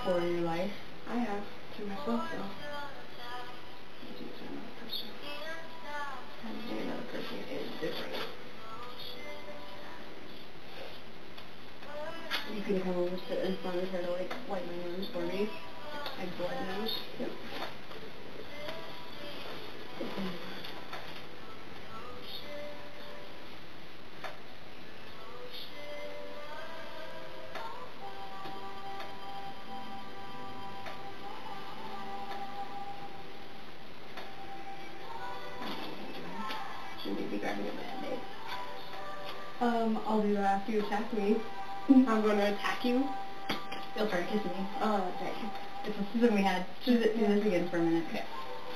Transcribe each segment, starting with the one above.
before in your life. I have to myself though. You do to another person. And another person is different. You can come over, sit in front of her to like wipe my nose for me. Like blood nose. Yep. Should we be grabbing a band-aid? I'll do that after you attack me. I'm going to attack you. You'll try to kiss me. Oh, dang. It's a system we had. Do this again for a minute. Okay.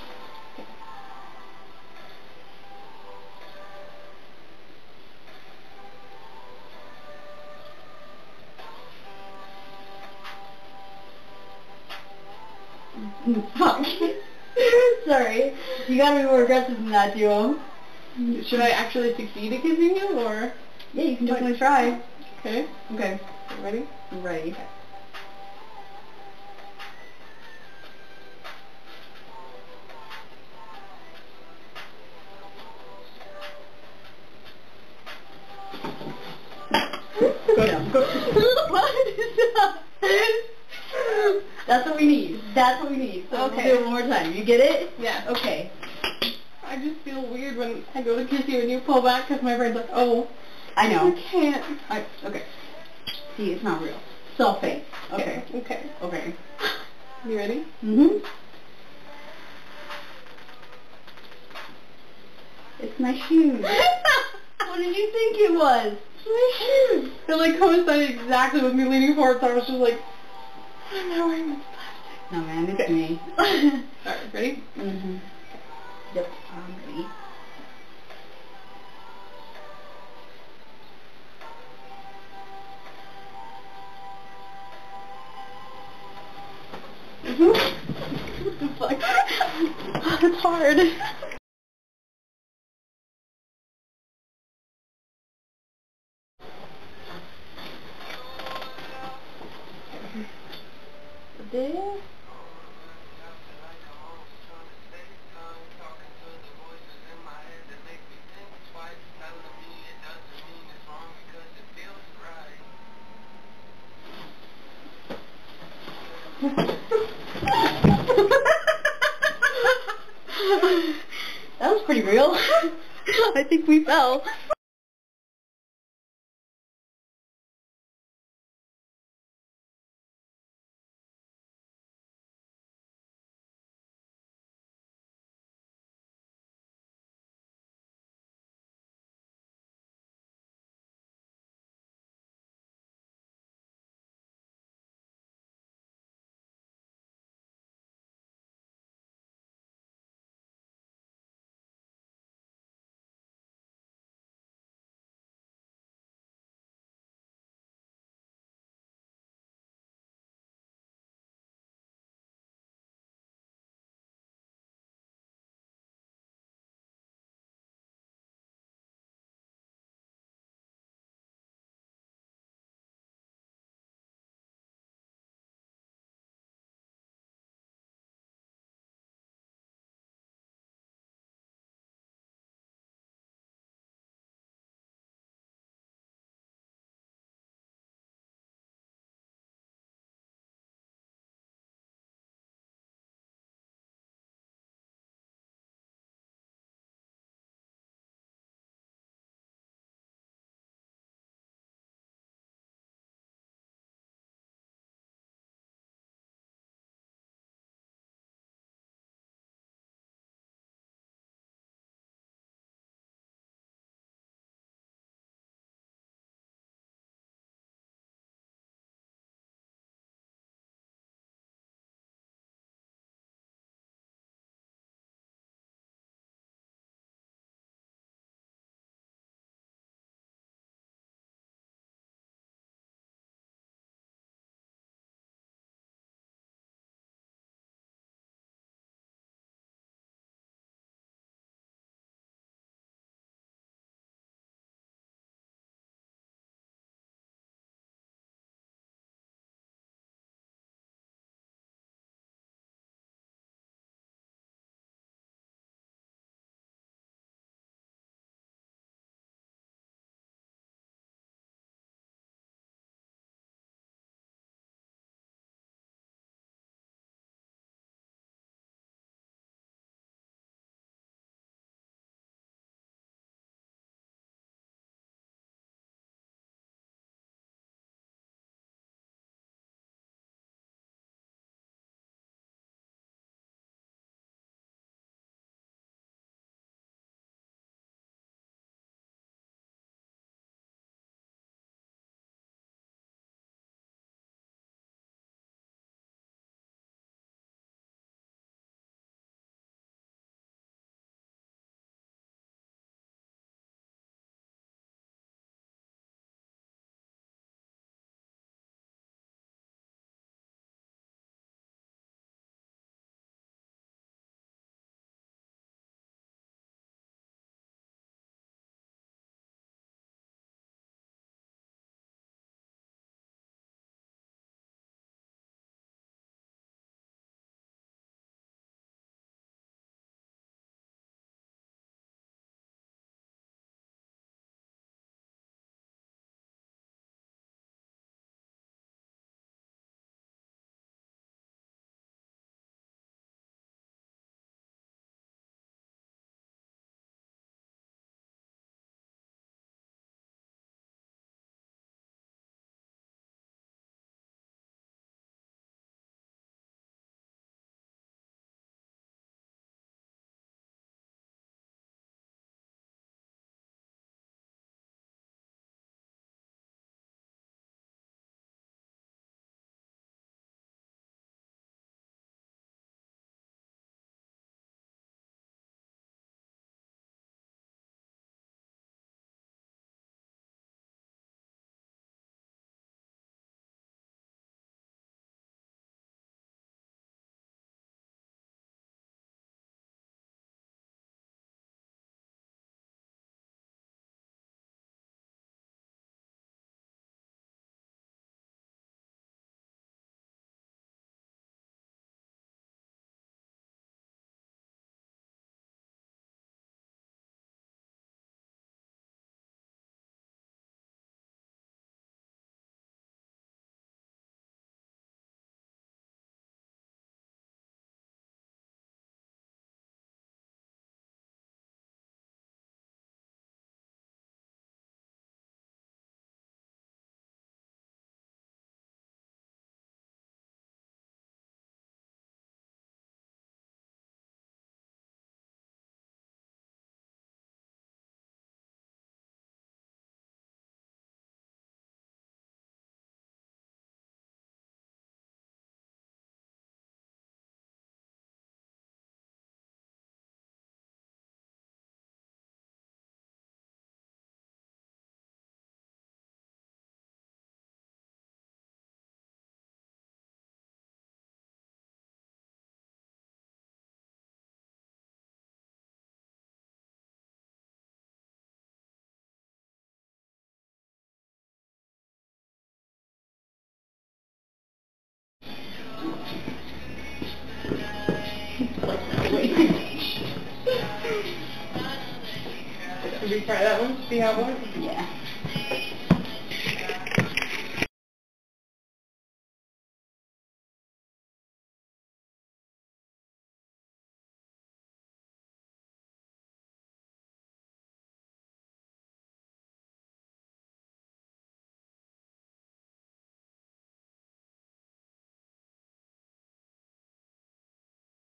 Fuck. Sorry. You gotta be more aggressive than that, duo. Should I actually succeed at kissing you, or? Yeah, you can definitely try. Okay. Okay. You ready? I'm ready. Okay. Go down. Go. What is that? That's what we need. That's what we need. So Okay. we'll do it one more time. You get it? Yeah. Okay. I just feel weird when I go to kiss you and you pull back because my brain's like, oh. I know. I can't. Okay. See, it's not real. It's all fake. Okay. Okay. Okay. You ready? Mm-hmm. It's my shoes. What did you think it was? It's my shoes. It like coincided exactly with me leaning forward, so I was just like, I'm not wearing this plastic. No, man, it's me. Alright, ready? Mm-hmm. Yep, I'm ready. What the fuck? It's hard. There. That was pretty real. I think we fell. try that one? See how it was? Yeah.